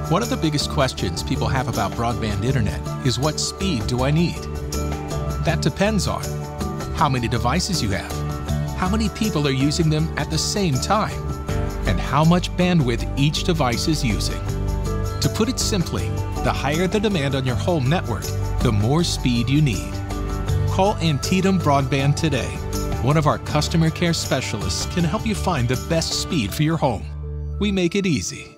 One of the biggest questions people have about broadband internet is, what speed do I need? That depends on how many devices you have, how many people are using them at the same time, and how much bandwidth each device is using. To put it simply, the higher the demand on your home network, the more speed you need. Call Antietam Broadband today. One of our customer care specialists can help you find the best speed for your home. We make it easy.